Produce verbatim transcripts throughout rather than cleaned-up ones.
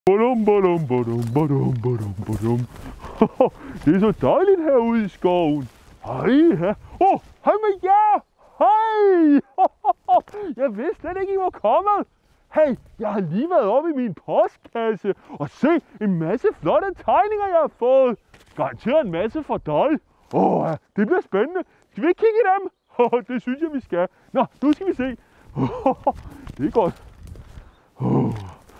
Badum, badum, badum, badum, badum, badum. Det er så dejligt herude i skoven. Hej, her. Åh, oh, hej med jer. Hej. Jeg vidste slet ikke, I var kommet. Hey, jeg har lige været oppe i min postkasse og se en masse flotte tegninger, jeg har fået. Garanteret en masse fra dig. Åh, oh, det bliver spændende. Skal vi ikke kigge i dem? Oh, det synes jeg, vi skal. Nå, nu skal vi se. Oh, det er godt. Oh.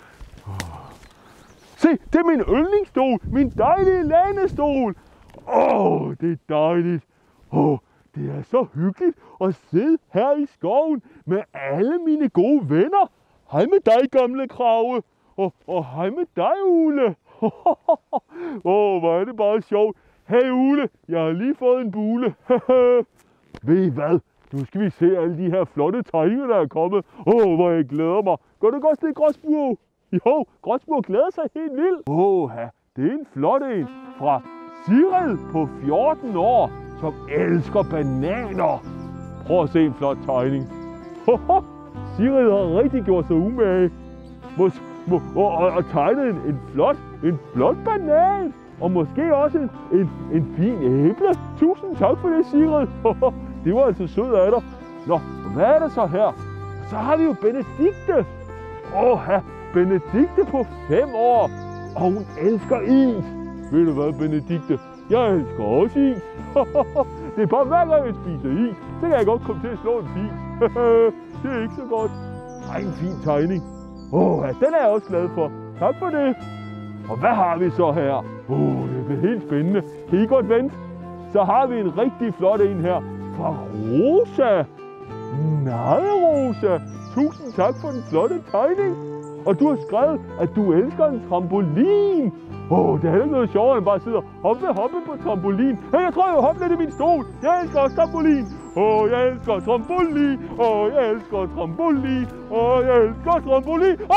Se, det er min yndlingsstol. Min dejlige lænestol. Åh, oh, det er dejligt. Åh, oh, det er så hyggeligt at sidde her i skoven med alle mine gode venner. Hej med dig, gamle krage. Og, og hej med dig, Ule. Åh, oh, hvor er det bare sjovt. Hey, Ule, jeg har lige fået en bule. Ved I hvad? Nu skal vi se alle de her flotte tegninger, der er kommet. Åh, oh, hvor jeg glæder mig. Går det godt, det Gråsbur? Jo, Gråsbur glæder sig helt vildt. Åh, det er en flot en fra Sigrid på fjorten år, som elsker bananer. Prøv at se en flot tegning. Sigrid har rigtig gjort sig umage. Mås må og, og, og tegnet en, en, flot, en flot banan. Og måske også en, en, en fin æble. Tusind tak for det, Sigrid. Det var altså sødt af dig. Nå, hvad er det så her? Så har vi jo Benedikte. Åh, Benedikte på fem år. Og hun elsker is. Ved du hvad, Benedikte? Jeg elsker også is. Det er bare hver gang jeg spiser is, så kan jeg godt komme til at slå en fis. Det er ikke så godt. Ej, en fin tegning. Åh, den er jeg også glad for. Tak for det. Og hvad har vi så her? Åh, det bliver helt spændende. Kan I godt vente? Så har vi en rigtig flot en her fra Rosa. Nej, Rosa. Tusind tak for den flotte tegning. Og du har skrevet, at du elsker en trampolin. Åh, oh, det er ikke noget sjovere, end bare at sidde og hoppe, hoppe på trampolin. Hey, jeg tror, jeg vil hoppe lidt i min stol. Jeg elsker også trampolin. Åh, oh, jeg elsker trampolin. Åh, oh, jeg elsker trampolin. Åh, oh, jeg elsker trampolin. Åh!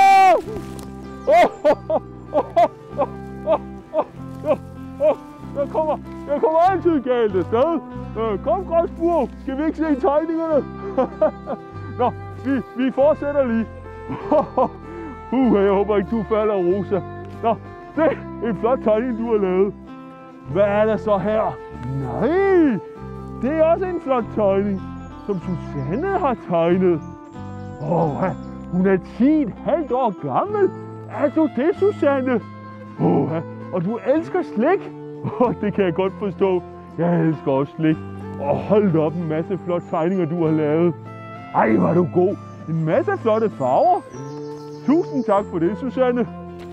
Jeg kommer, jeg kommer altid galt afsted. Uh, kom, Gråsbur. Skal vi ikke se tegningerne? Nå, vi, vi fortsætter lige. uh, jeg håber ikke, du falder, Rosa. Nå, det er en flot tegning, du har lavet. Hvad er der så her? Nej, det er også en flot tegning, som Susanne har tegnet. Åh, oh, hun er ti komma fem år gammel. Er du det, Susanne? Åh, oh, og du elsker slik? Oh, det kan jeg godt forstå. Jeg elsker også slik. Og oh, hold op, en masse flotte tegninger, du har lavet. Ej, var du god. En masse flotte farver. Tusind tak for det, Susanne.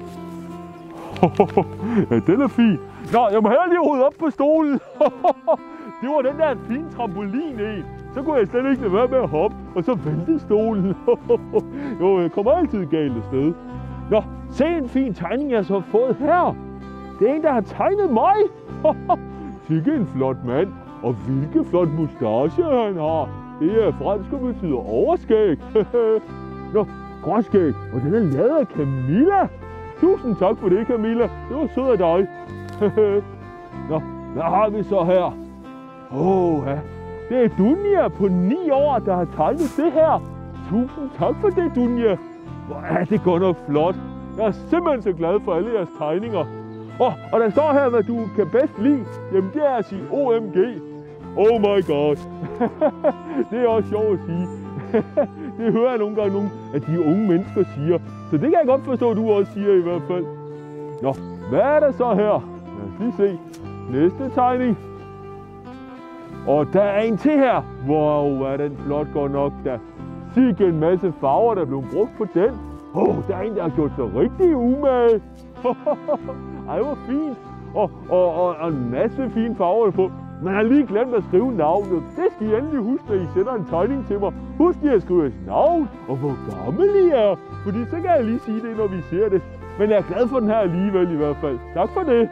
Ja, den er fin. Nå, jeg må heller lige rode op på stolen. Det var den der fine trampolin en. Så kunne jeg slet ikke lade være med at hoppe, og så væltede stolen. Jo, jeg kommer altid galt afsted. Nå, se en fin tegning, jeg så har fået her. Det er en, der har tegnet mig. Sikke en flot mand, og hvilke flot mustache han har. Det er fransk og betyder overskæg. Nå, gråskæg, og den er lavet af Camilla. Tusind tak for det, Camilla. Det var sødt af dig. Nå, hvad har vi så her? Åh, ja. Det er Dunja på ni år, der har tegnet det her. Tusind tak for det, Dunja. Hvor er det godt nok flot. Jeg er simpelthen så glad for alle jeres tegninger. Oh, og der står her, hvad du kan bedst lide. Jamen, det er at sige O M G. Oh my god. Det er også sjovt at sige. Det hører jeg nogle gange nogle af de unge mennesker siger. Så det kan jeg godt forstå, at du også siger i hvert fald. Nå, hvad er der så her? Lad os lige se. Næste tegning. Og der er en til her. Wow, er den flot godt nok. Der sikke en masse farver, der blev brugt på den. Åh, oh, der er en, der har gjort sig rigtig umage. Ej, hvor fint. Og, og, og, og en masse fine farver på. Man har lige glemt at skrive navnet. Det skal I endelig huske, når I sender en tegning til mig. Husk lige at skrive jeres navn, og hvor gammel I er. Fordi så kan jeg lige sige det, når vi ser det. Men jeg er glad for den her alligevel i hvert fald. Tak for det.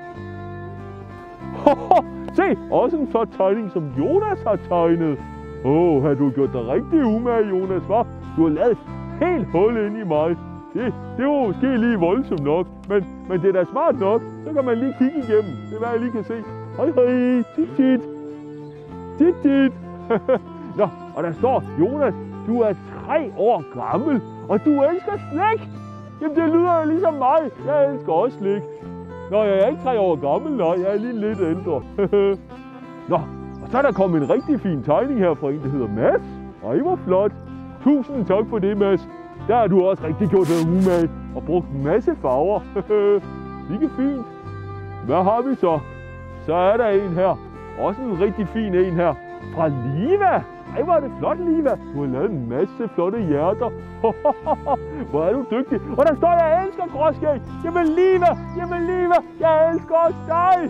Se, også en flot tegning, som Jonas har tegnet. Åh, oh, har du gjort dig rigtig umage, Jonas, hva'? Du har lavet et helt hul ind i mig. Det, det var måske lige voldsomt nok, men, men det er da smart nok. Så kan man lige kigge igennem. Det er, hvad jeg lige kan se. Hej, hej, tit, tit. Tit, tit. Nå, og der står, Jonas, du er tre år gammel, og du elsker slik. Jamen, det lyder jo ligesom mig. Jeg elsker også slik. Nå, jeg er ikke tre år gammel, nej. Jeg er lige lidt ældre. Nå, og så er der kommet en rigtig fin tegning her fra en, der hedder Mads. Ej, hvor flot. Tusind tak for det, Mads. Der har du også rigtig gjort dig umage og brugt en masse farver. Ikke fint. Hvad har vi så? Så er der en her. Også en rigtig fin en her. Fra Liva. Ej, hvor er det flot, Liva. Du har lavet en masse flotte hjerter. Hvor er du dygtig. Og der står, jeg elsker gråskæg. Jamen, Liva. Jamen, Liva. Jeg elsker også dig.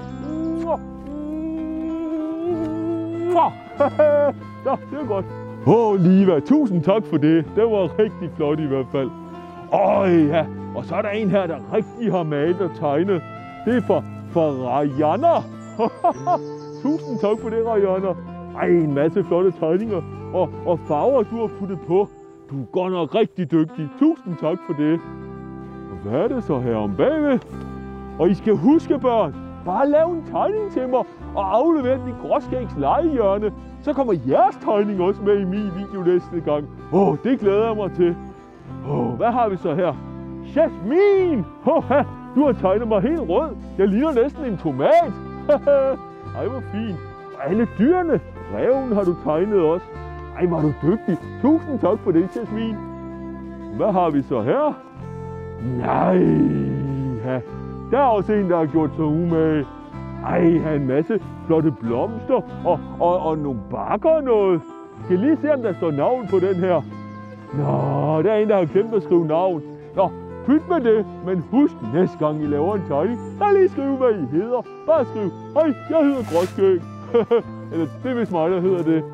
Så, det er godt. Åh, oh, Liva. Tusind tak for det. Det var rigtig flot i hvert fald. Åh, ja. Og så er der en her, der rigtig har malet og tegnet. Det er fra, fra Rajana. Tusind tak for det, Rajana. Ej, en masse flotte tegninger og, og farver, du har puttet på. Du er godt nok rigtig dygtig. Tusind tak for det. Og hvad er det så her om bagved? Og I skal huske, børn, bare lave en tegning til mig og aflevere den i Gråskægs legehjørne. Så kommer jeres tegning også med i min video næste gang. Åh, oh, det glæder jeg mig til. Åh, oh, hvad har vi så her? Jasmin! Oh, du har tegnet mig helt rød. Jeg ligner næsten en tomat. Ej, hvor fint. Og alle dyrene. Ræven har du tegnet også. Ej, hvor er du dygtig. Tusind tak for det, Jasmin. Hvad har vi så her? Nej, ja. Der er også en, der har gjort sig umage. Ej, har en masse flotte blomster og, og, og nogle bakker og noget. Skal lige se, om der står navn på den her. Nå, der er en, der har glemt at skrive navn. Nå, pyt med det, men husk næste gang I laver en tegning, så lige skriv, hvad I hedder. Bare skriv, hej, jeg hedder Gråskæg. Eller det er vist mig, der hedder det.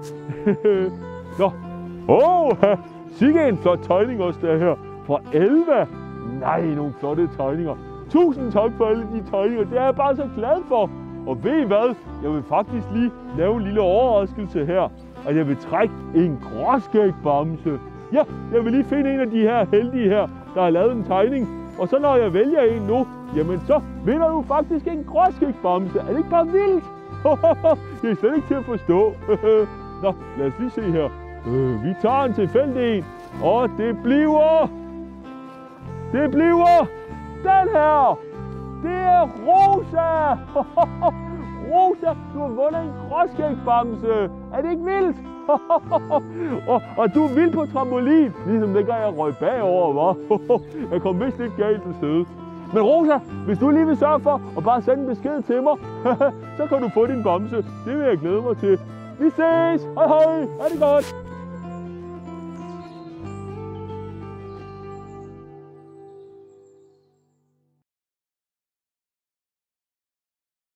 Nå, åh, oh, sikke en flot tegning også der her fra Elva. Nej, nogle flotte tegninger. Tusind tak for alle de tegninger, det er jeg bare så glad for. Og ved I hvad, jeg vil faktisk lige lave en lille overraskelse her. Og jeg vil trække en gråskægbamse. Ja, jeg vil lige finde en af de her heldige her, der har lavet en tegning. Og så når jeg vælger en nu, jamen så vinder du faktisk en gråskægbamse. Er det ikke bare vildt? Det er slet ikke til at forstå. Nå, lad os lige se her. Øh, vi tager en tilfældig en, og det bliver... Det bliver den her. Det er Rosa. Rosa, du har vundet en gråskægbamse. Er det ikke vildt? og, og du er vild på trampolin, ligesom det gør jeg røg bagover, hva'? Jeg kom vist lidt galt til stede. Men Rosa, hvis du lige vil sørge for at bare sende en besked til mig, så kan du få din bamse. Det vil jeg glæde mig til. Vi ses! Hej hej! Ha' det godt!